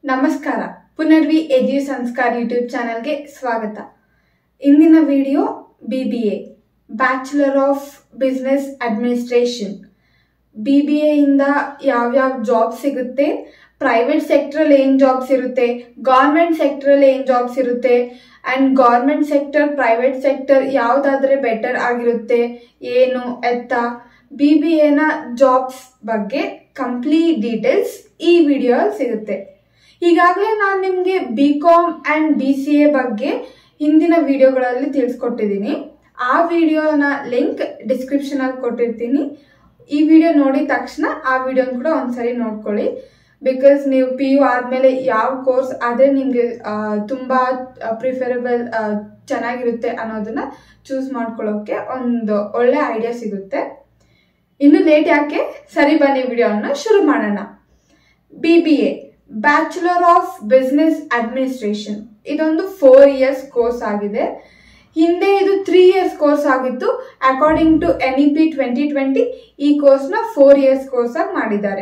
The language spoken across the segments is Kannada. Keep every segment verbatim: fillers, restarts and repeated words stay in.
ನಮಸ್ಕಾರ. ಪುನರ್ವಿ ಎಜು ಸಂಸ್ಕಾರ ಯೂಟ್ಯೂಬ್ ಚಾನಲ್ಗೆ ಸ್ವಾಗತ. ಇಂದಿನ video B B A bachelor of business administration. B B A ಇಂದ ಯಾವ್ಯಾವ ಜಾಬ್ ಸಿಗುತ್ತೆ, ಪ್ರೈವೇಟ್ ಸೆಕ್ಟರಲ್ಲಿ ಏನು ಜಾಬ್ಸ್ ಇರುತ್ತೆ, ಗೌರ್ಮೆಂಟ್ ಸೆಕ್ಟರಲ್ಲಿ ಏನು ಜಾಬ್ಸ್ ಇರುತ್ತೆ, and government sector private sector ಯಾವುದಾದ್ರೆ ಬೆಟರ್ ಆಗಿರುತ್ತೆ, ಏನು ಎತ್ತ ಬಿ ಬಿ ಎನ ಜಾಬ್ಸ್ ಬಗ್ಗೆ ಕಂಪ್ಲೀಟ್ ಡೀಟೇಲ್ಸ್ ಈ ವಿಡಿಯೋ ಸಿಗುತ್ತೆ. ಈಗಾಗಲೇ ನಾನು ನಿಮಗೆ B com and B C A ಬಗ್ಗೆ ಹಿಂದಿನ ವಿಡಿಯೋಗಳಲ್ಲಿ ತಿಳಿಸ್ಕೊಟ್ಟಿದ್ದೀನಿ. ಆ ವಿಡಿಯೋನ ಲಿಂಕ್ ಡಿಸ್ಕ್ರಿಪ್ಷನಲ್ಲಿ ಕೊಟ್ಟಿರ್ತೀನಿ. ಈ ವಿಡಿಯೋ ನೋಡಿದ ತಕ್ಷಣ ಆ ವಿಡಿಯೋನ ಕೂಡ ಒಂದ್ಸರಿ ನೋಡ್ಕೊಳ್ಳಿ. ಬಿಕಾಸ್ ನೀವು ಪಿ ಯು ಆದಮೇಲೆ ಯಾವ ಕೋರ್ಸ್ ಆದರೆ ನಿಮಗೆ ತುಂಬ ಪ್ರಿಫರಬಲ್ ಚೆನ್ನಾಗಿರುತ್ತೆ ಅನ್ನೋದನ್ನ ಚೂಸ್ ಮಾಡ್ಕೊಳ್ಳೋಕ್ಕೆ ಒಂದು ಒಳ್ಳೆ ಐಡಿಯಾ ಸಿಗುತ್ತೆ. ಇನ್ನು ಲೇಟ್ ಯಾಕೆ, ಸರಿ ಬನ್ನಿ ವಿಡಿಯೋನ ಶುರು ಮಾಡೋಣ. B B A bachelor of business administration ಇದೊಂದು ಫೋರ್ ಇಯರ್ಸ್ ಕೋರ್ಸ್ ಆಗಿದೆ. ಹಿಂದೆ ಇದು ತ್ರೀ ಇಯರ್ಸ್ ಕೋರ್ಸ್ ಆಗಿತ್ತು. According to N E P twenty twenty ಈ ಕೋರ್ಸ್ನ ಫೋರ್ ಇಯರ್ಸ್ ಕೋರ್ಸ್ ಆಗಿ ಮಾಡಿದ್ದಾರೆ.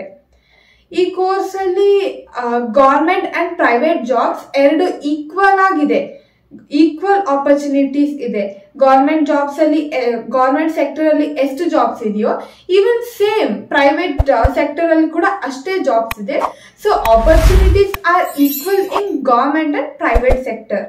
ಈ ಕೋರ್ಸ್ ಅಲ್ಲಿ ಗೌರ್ಮೆಂಟ್ ಅಂಡ್ ಪ್ರೈವೇಟ್ ಜಾಬ್ಸ್ ಎರಡು ಈಕ್ವಲ್ ಆಗಿದೆ, ಈಕ್ವಲ್ ಆಪರ್ಚುನಿಟೀಸ್ ಇದೆ. ಗೌರ್ಮೆಂಟ್ ಜಾಬ್ಸ್ ಅಲ್ಲಿ ಗೌರ್ಮೆಂಟ್ ಸೆಕ್ಟರ್ ಅಲ್ಲಿ ಎಷ್ಟು ಜಾಬ್ಸ್ ಇದೆಯೋ ಈವನ್ ಸೇಮ್ ಪ್ರೈವೇಟ್ ಸೆಕ್ಟರ್ ಅಲ್ಲಿ ಕೂಡ ಅಷ್ಟೇ ಜಾಬ್ಸ್ ಇದೆ. So opportunities are equal in government and private sector.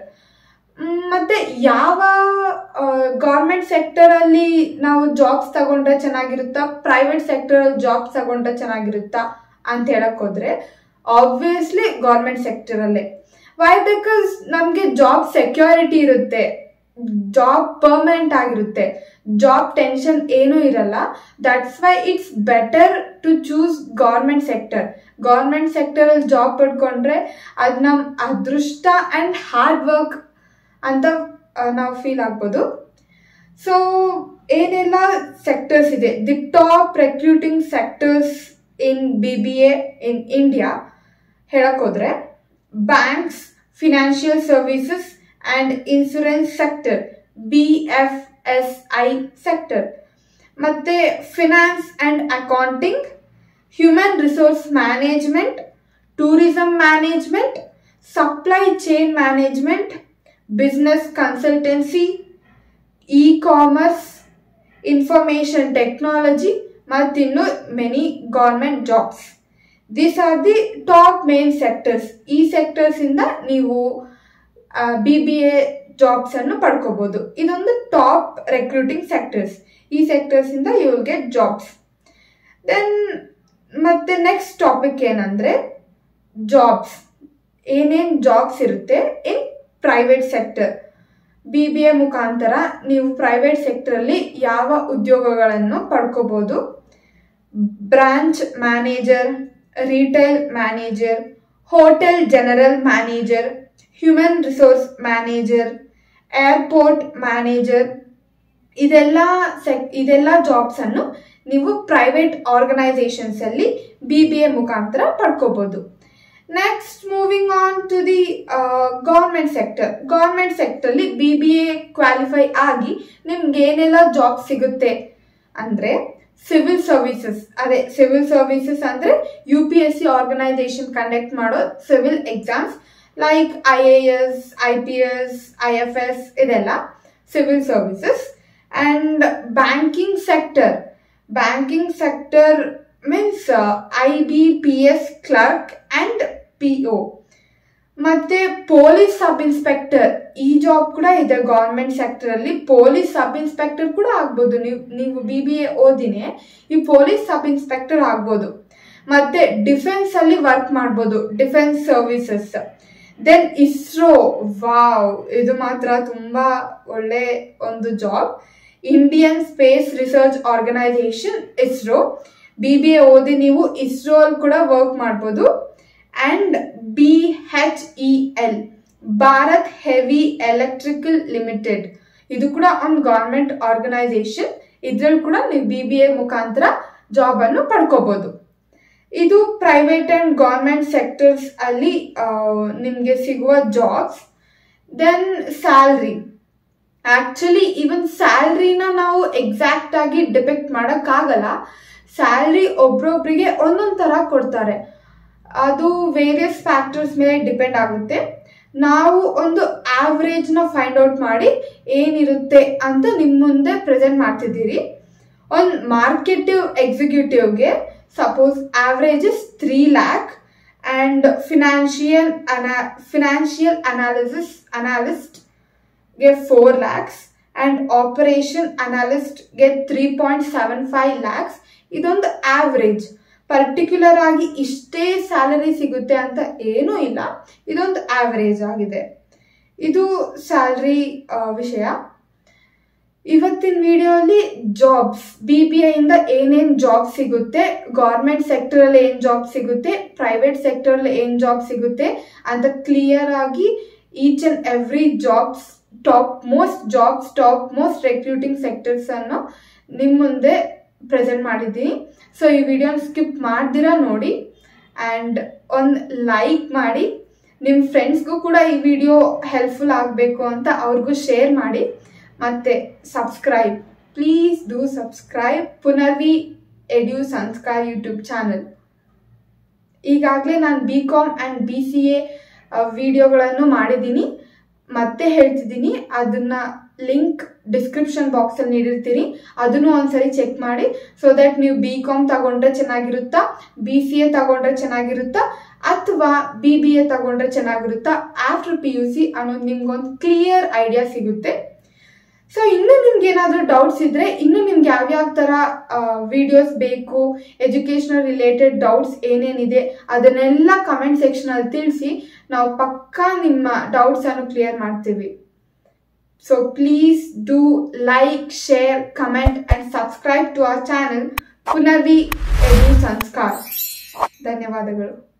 ಮತ್ತೆ ಯಾವ ಗೌರ್ಮೆಂಟ್ ಸೆಕ್ಟರ್ ಅಲ್ಲಿ ನಾವು ಜಾಬ್ಸ್ ತಗೊಂಡ್ರೆ ಚೆನ್ನಾಗಿರುತ್ತಾ, ಪ್ರೈವೇಟ್ ಸೆಕ್ಟರ್ ಅಲ್ಲಿ ಜಾಬ್ಸ್ ತಗೊಂಡ್ರೆ ಚೆನ್ನಾಗಿರುತ್ತಾ ಅಂತ ಹೇಳಕ್ ಹೋದ್ರೆ ಆಬ್ವಿಯಸ್ಲಿ ಗೌರ್ಮೆಂಟ್ ಸೆಕ್ಟರ್ ಅಲ್ಲೇ. ವೈ? ಬಿಕಾಸ್ ನಮ್ಗೆ ಜಾಬ್ ಸೆಕ್ಯೂರಿಟಿ ಇರುತ್ತೆ, ಜಾಬ್ ಪರ್ಮನೆಂಟ್ ಆಗಿರುತ್ತೆ, ಜಾಬ್ ಟೆನ್ಷನ್ ಏನೂ ಇರಲ್ಲ. That's why it's better to choose government sector. Government sector ಅಲ್ಲಿ ಜಾಬ್ ಪಡ್ಕೊಂಡ್ರೆ ಅದು ನಮ್ ಅದೃಷ್ಟ ಅಂಡ್ ಹಾರ್ಡ್ ವರ್ಕ್ ಅಂತ ನಾವು ಫೀಲ್ ಆಗ್ಬೋದು. ಸೊ ಏನೆಲ್ಲ ಸೆಕ್ಟರ್ಸ್ ಇದೆ, the top recruiting sectors in B B A in India ಹೇಳಕ್ ಹೋದ್ರೆ banks, financial services and insurance sector, B F S I sector, ಮತ್ತೆ finance and accounting, human resource management, tourism management, supply chain management, business consultancy, e commerce, information technology ಮತ್ತಿನ್ನು many government jobs. These are the top main sectors. ಈ ಸೆಕ್ಟರ್ಸ್ ಇಂದ ನೀವು ಬಿ ಬಿ ಎ ಜಾಬ್ಸ್ ಅನ್ನು ಪಡ್ಕೋಬಹುದು. ಇದೊಂದು ಟಾಪ್ ರೆಕ್ರೂಟಿಂಗ್ ಸೆಕ್ಟರ್ಸ್. ಈ ಸೆಕ್ಟರ್ಸ್ ಇಂದ you will get jobs. Then ಮತ್ತೆ ನೆಕ್ಸ್ಟ್ ಟಾಪಿಕ್ ಏನಂದ್ರೆ ಜಾಬ್ಸ್. ಏನೇನ್ ಜಾಬ್ಸ್ ಇರುತ್ತೆ in private sector. B B A ಮುಖಾಂತರ ನೀವು ಪ್ರೈವೇಟ್ ಸೆಕ್ಟರ್ ಅಲ್ಲಿ ಯಾವ ಉದ್ಯೋಗಗಳನ್ನು ಪಡ್ಕೋಬಹುದು? Branch manager, retail manager, hotel general manager, human resource manager, airport manager, ಇದೆಲ್ಲ ಸೆಕ್ ಇದೆಲ್ಲ ಜಾಬ್ಸ್ ಅನ್ನು ನೀವು ಪ್ರೈವೇಟ್ ಆರ್ಗನೈಸೇಷನ್ಸ್ ಅಲ್ಲಿ ಬಿ ಬಿ ಎ ಮುಖಾಂತರ ಪಡ್ಕೋಬಹುದು. Next moving on to the government sector. Government sector ಅಲ್ಲಿ ಬಿ ಬಿ ಎ ಕ್ವಾಲಿಫೈ ಆಗಿ ನಿಮ್ಗೆ ಏನೆಲ್ಲ ಜಾಬ್ ಸಿಗುತ್ತೆ ಅಂದ್ರೆ ಸಿವಿಲ್ ಸರ್ವಿಸಸ್. ಅದೇ ಸಿವಿಲ್ ಸರ್ವಿಸಸ್ ಅಂದ್ರೆ U P S C organisation conduct ಮಾಡೋ civil exams like I A S, I P S, I F S, ಇದೆಲ್ಲ civil services. And banking sector. Banking sector means I B P S clerk and P O. ಮತ್ತೆ ಪೊಲೀಸ್ ಸಬ್ ಇನ್ಸ್ಪೆಕ್ಟರ್, ಈ ಜಾಬ್ ಕೂಡ ಇದೆ ಗೌರ್ಮೆಂಟ್ ಸೆಕ್ಟರ್ ಅಲ್ಲಿ. ಪೊಲೀಸ್ ಸಬ್ ಇನ್ಸ್ಪೆಕ್ಟರ್ ಕೂಡ ಆಗ್ಬೋದು. ನೀವು ನೀವು ಬಿ ಬಿ ಎ ಓದಿನೇ ಈ ಪೊಲೀಸ್ ಸಬ್ ಇನ್ಸ್ಪೆಕ್ಟರ್ ಆಗ್ಬೋದು. ಮತ್ತೆ ಡಿಫೆನ್ಸ್ ಅಲ್ಲಿ ವರ್ಕ್ ಮಾಡ್ಬೋದು, defence services. Then ISRO, wow, ಇದು ಮಾತ್ರ ತುಂಬಾ ಒಳ್ಳೆ ಒಂದು job. Indian space research organisation ISRO. B B A ಓದಿ ನೀವು ಇಸ್ರೋ ಅಲ್ಲಿ ಕೂಡ ವರ್ಕ್ ಮಾಡ್ಬೋದು. And B H E L, Bharat heavy electrical limited, ಇದು ಕೂಡ ಒಂದು ಗೌರ್ಮೆಂಟ್ ಆರ್ಗನೈಸೇಷನ್. ಇದ್ರಲ್ಲಿ ಕೂಡ ನೀವು ಬಿ ಬಿ ಎ ಮುಖಾಂತರ ಜಾಬ್ ಅನ್ನು ಪಡ್ಕೋಬಹುದು. ಇದು ಪ್ರೈವೇಟ್ ಅಂಡ್ ಗೌರ್ಮೆಂಟ್ ಸೆಕ್ಟರ್ಸ್ ಅಲ್ಲಿ ನಿಮ್ಗೆ ಸಿಗುವ jobs. Then salary. Actually even ಸ್ಯಾಲ್ರಿನ ನಾವು ಎಕ್ಸಾಕ್ಟ್ ಆಗಿ ಡಿಪೆಕ್ಟ್ ಮಾಡಕ್ ಆಗಲ್ಲ. ಸ್ಯಾಲ್ರಿ ಒಬ್ರೊಬ್ರಿಗೆ ಒಂದೊಂದ್ ತರ ಕೊಡ್ತಾರೆ. ಅದು ವೇರಿಯಸ್ ಫ್ಯಾಕ್ಟರ್ಸ್ ಮೇಲೆ ಡಿಪೆಂಡ್ ಆಗುತ್ತೆ. ನಾವು ಒಂದು ಆವ್ರೇಜ್ ನ ಫೈಂಡ್ ಔಟ್ ಮಾಡಿ ಏನಿರುತ್ತೆ ಅಂತ ನಿಮ್ ಮುಂದೆ ಪ್ರೆಸೆಂಟ್ ಮಾಡ್ತಿದ್ದೀರಿ. ಒಂದು ಮಾರ್ಕೆಟಿವ್ ಎಕ್ಸಿಕ್ಯೂಟಿವ್ಗೆ suppose average is three lakh and financial ana financial analysis analyst get four lakhs and operation analyst get three point seven five lakhs. ಇದೊಂದು ಆವ್ರೇಜ್. ಪರ್ಟಿಕ್ಯುಲರ್ ಆಗಿ ಇಷ್ಟೇ ಸ್ಯಾಲರಿ ಸಿಗುತ್ತೆ ಅಂತ ಏನೂ ಇಲ್ಲ, ಇದೊಂದು ಆವ್ರೇಜ್ ಆಗಿದೆ. ಇದು ಸ್ಯಾಲರಿ ವಿಷಯ. ಇವತ್ತಿನ ವಿಡಿಯೋಲಿ ಜಾಬ್ಸ್, ಬಿ ಬಿ ಐ ಇಂದ ಏನೇನ್ ಜಾಬ್ ಸಿಗುತ್ತೆ, ಗೌರ್ಮೆಂಟ್ ಸೆಕ್ಟರ್ ಅಲ್ಲಿ ಏನ್ ಜಾಬ್ ಸಿಗುತ್ತೆ, ಪ್ರೈವೇಟ್ ಸೆಕ್ಟರ್ ಅಲ್ಲಿ ಏನ್ ಜಾಬ್ ಸಿಗುತ್ತೆ ಅಂತ ಕ್ಲಿಯರ್ ಆಗಿ each and every jobs, top most jobs, top most recruiting sectors ಅನ್ನು ನಿಮ್ ಮುಂದೆ ಪ್ರೆಸೆಂಟ್ ಮಾಡಿದ್ದೀನಿ. ಸೊ ಈ ವಿಡಿಯೋನ ಸ್ಕಿಪ್ ಮಾಡ್ದಿರಾ ನೋಡಿ ಅಂಡ್ ಒಂದು ಲೈಕ್ ಮಾಡಿ. ನಿಮ್ಮ ಫ್ರೆಂಡ್ಸ್ಗೂ ಕೂಡ ಈ ವಿಡಿಯೋ ಹೆಲ್ಪ್ಫುಲ್ ಆಗಬೇಕು ಅಂತ ಅವ್ರಿಗೂ ಶೇರ್ ಮಾಡಿ. ಮತ್ತೆ subscribe, please do subscribe Punarvi edu Samskara YouTube channel. ಈಗಾಗಲೇ ನಾನು B com and B C A ವಿಡಿಯೋಗಳನ್ನು ಮಾಡಿದ್ದೀನಿ, ಮತ್ತೆ ಹೇಳ್ತಿದ್ದೀನಿ. ಅದನ್ನ ಲಿಂಕ್ ಡಿಸ್ಕ್ರಿಪ್ಷನ್ ಬಾಕ್ಸಲ್ಲಿ ನೀಡಿರ್ತೀನಿ, ಅದನ್ನು ಒಂದ್ಸರಿ ಚೆಕ್ ಮಾಡಿ. ಸೊ ದಟ್ ನೀವು ಬಿ ಕಾಮ್ ತಗೊಂಡ್ರೆ ಚೆನ್ನಾಗಿರುತ್ತಾ, ಬಿ ಸಿ ಎ ತಗೊಂಡ್ರೆ ಚೆನ್ನಾಗಿರುತ್ತಾ, ಅಥವಾ ಬಿ ಬಿ ಎ ತಗೊಂಡ್ರೆ ಚೆನ್ನಾಗಿರುತ್ತಾ ಆಫ್ಟರ್ ಪಿ ಯು ಸಿ ಅನ್ನೋದು ನಿಮ್ಗೊಂದು ಕ್ಲಿಯರ್ ಐಡಿಯಾ ಸಿಗುತ್ತೆ. ಸೊ ಇನ್ನು ನಿಮ್ಗೆ ಏನಾದರೂ ಡೌಟ್ಸ್ ಇದ್ರೆ, ಇನ್ನು ನಿಮ್ಗೆ ಯಾವ್ಯಾವ ಥರ ವಿಡಿಯೋಸ್ ಬೇಕು, ಎಜುಕೇಷನಲ್ ರಿಲೇಟೆಡ್ ಡೌಟ್ಸ್ ಏನೇನಿದೆ ಅದನ್ನೆಲ್ಲ ಕಮೆಂಟ್ ಸೆಕ್ಷನಲ್ಲಿ ತಿಳಿಸಿ. ನಾವು ಪಕ್ಕಾ ನಿಮ್ಮ ಡೌಟ್ಸ್ ಅನ್ನು ಕ್ಲಿಯರ್ ಮಾಡ್ತೀವಿ. So please do like, share, comment and subscribe to our channel Punarvi edu Samskara. ಧನ್ಯವಾದಗಳು.